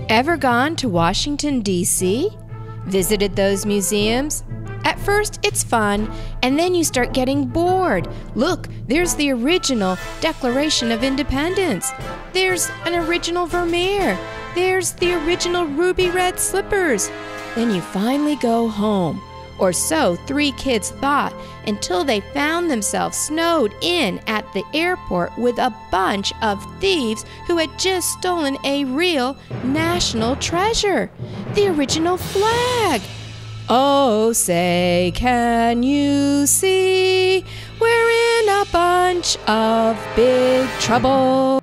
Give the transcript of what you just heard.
Ever gone to Washington, D.C.? Visited those museums? At first, it's fun, and then you start getting bored. Look, there's the original Declaration of Independence. There's an original Vermeer. There's the original ruby red slippers. Then you finally go home. Or so 3 kids thought, until they found themselves snowed in at the airport with a bunch of thieves who had just stolen a real national treasure, the original flag. Oh, say, can you see? We're in a bunch of big trouble.